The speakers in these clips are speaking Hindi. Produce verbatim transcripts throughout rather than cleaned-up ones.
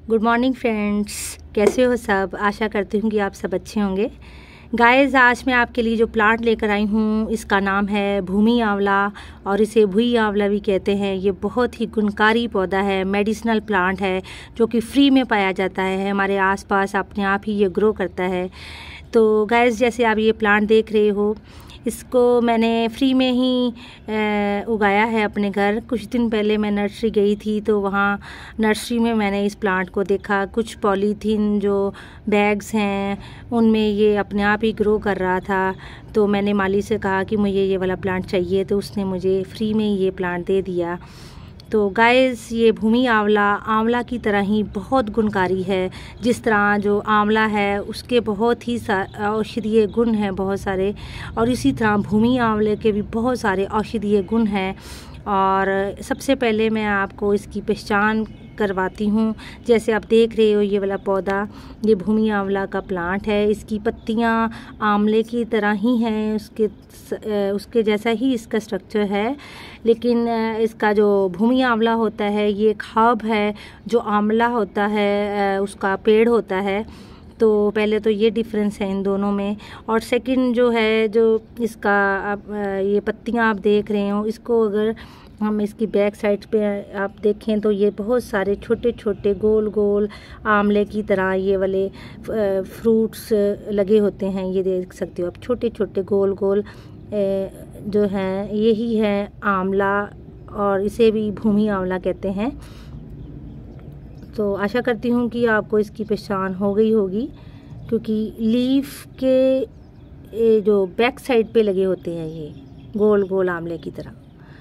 गुड मॉर्निंग फ्रेंड्स, कैसे हो सब। आशा करती हूँ कि आप सब अच्छे होंगे। गाइस, आज मैं आपके लिए जो प्लांट लेकर आई हूँ इसका नाम है भूमि आंवला और इसे भुई आंवला भी कहते हैं। ये बहुत ही गुणकारी पौधा है, मेडिसिनल प्लांट है जो कि फ्री में पाया जाता है। हमारे आसपास अपने आप ही ये ग्रो करता है। तो गाइस, जैसे आप ये प्लांट देख रहे हो, इसको मैंने फ्री में ही उगाया है अपने घर। कुछ दिन पहले मैं नर्सरी गई थी तो वहाँ नर्सरी में मैंने इस प्लांट को देखा। कुछ पॉलीथीन जो बैग्स हैं उनमें ये अपने आप ही ग्रो कर रहा था। तो मैंने माली से कहा कि मुझे ये वाला प्लांट चाहिए, तो उसने मुझे फ्री में ये प्लांट दे दिया। तो गाइस, ये भूमि आंवला आंवला की तरह ही बहुत गुणकारी है। जिस तरह जो आंवला है उसके बहुत ही औषधीय गुण हैं बहुत सारे, और इसी तरह भूमि आंवले के भी बहुत सारे औषधीय गुण हैं। और सबसे पहले मैं आपको इसकी पहचान करवाती हूँ। जैसे आप देख रहे हो, ये वाला पौधा ये भूमि आंवला का प्लांट है। इसकी पत्तियाँ आंवले की तरह ही हैं, उसके उसके जैसा ही इसका स्ट्रक्चर है। लेकिन इसका जो भूमि आंवला होता है ये खाब है, जो आंवला होता है उसका पेड़ होता है। तो पहले तो ये डिफरेंस है इन दोनों में। और सेकंड जो है, जो इसका आप ये पत्तियाँ आप देख रहे हो, इसको अगर हम इसकी बैक साइड पे आप देखें तो ये बहुत सारे छोटे छोटे गोल गोल आंवले की तरह ये वाले फ्रूट्स लगे होते हैं। ये देख सकते हो आप, छोटे छोटे गोल गोल जो हैं यही है आंवला, और इसे भी भूमि आंवला कहते हैं। तो आशा करती हूँ कि आपको इसकी पहचान हो गई होगी, क्योंकि लीफ के जो बैक साइड पे लगे होते हैं ये गोल गोल आंवले की तरह।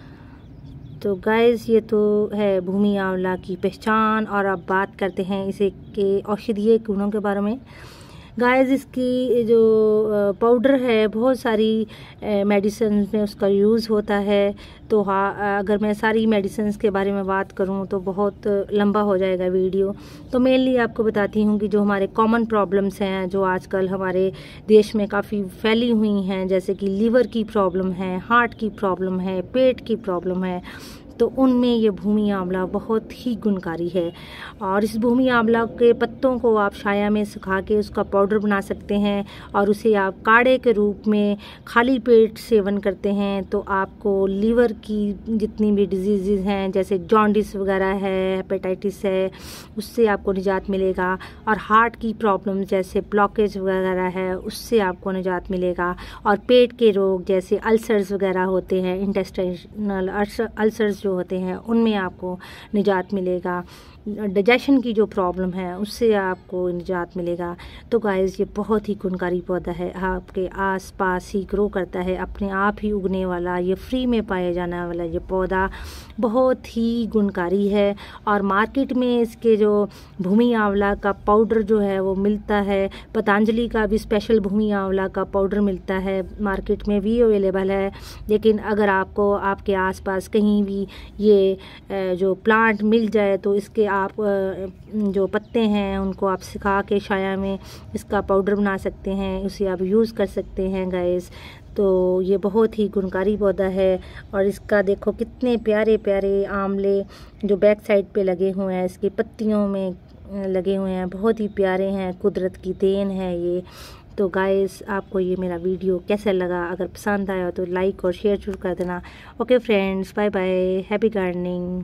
तो गाइस, ये तो है भूमि आंवला की पहचान। और अब बात करते हैं इसे के औषधीय गुणों के बारे में। गाइस, इसकी जो पाउडर है बहुत सारी मेडिसिन में उसका यूज़ होता है। तो हाँ, अगर मैं सारी मेडिसिन के बारे में बात करूँ तो बहुत लंबा हो जाएगा वीडियो। तो मेनली आपको बताती हूँ कि जो हमारे कॉमन प्रॉब्लम्स हैं जो आजकल हमारे देश में काफ़ी फैली हुई हैं, जैसे कि लीवर की प्रॉब्लम है, हार्ट की प्रॉब्लम है, पेट की प्रॉब्लम है, तो उनमें ये भूमि आंवला बहुत ही गुणकारी है। और इस भूमि आंवला के पत्तों को आप छाया में सुखा के उसका पाउडर बना सकते हैं, और उसे आप काढ़े के रूप में खाली पेट सेवन करते हैं तो आपको लीवर की जितनी भी डिजीज़ हैं, जैसे जॉन्डिस वगैरह है, हेपेटाइटिस है, उससे आपको निजात मिलेगा। और हार्ट की प्रॉब्लम जैसे ब्लॉकेज वगैरह है, उससे आपको निजात मिलेगा। और पेट के रोग जैसे अल्सर्स वगैरह होते हैं, इंटेस्टाइनल अल्सर्स जो होते हैं, उनमें आपको निजात मिलेगा। डाइजेशन की जो प्रॉब्लम है उससे आपको निजात मिलेगा। तो गाइस, ये बहुत ही गुणकारी पौधा है, आपके आसपास ही ग्रो करता है, अपने आप ही उगने वाला, ये फ्री में पाया जाने वाला ये पौधा बहुत ही गुणकारी है। और मार्केट में इसके जो भूमि आंवला का पाउडर जो है वो मिलता है। पतंजलि का भी स्पेशल भूमि आंवला का पाउडर मिलता है, मार्केट में भी अवेलेबल है। लेकिन अगर आपको आपके आसपास कहीं भी ये जो प्लांट मिल जाए तो इसके आप जो पत्ते हैं उनको आप सुखा के छाया में इसका पाउडर बना सकते हैं, उसे आप यूज़ कर सकते हैं गाइस। तो ये बहुत ही गुणकारी पौधा है। और इसका देखो कितने प्यारे प्यारे आंवले जो बैक साइड पे लगे हुए हैं, इसकी पत्तियों में लगे हुए हैं, बहुत ही प्यारे हैं, कुदरत की देन है ये। तो गाइस, आपको ये मेरा वीडियो कैसा लगा? अगर पसंद आया तो लाइक और शेयर जरूर कर देना। Okay friends, bye bye, happy gardening.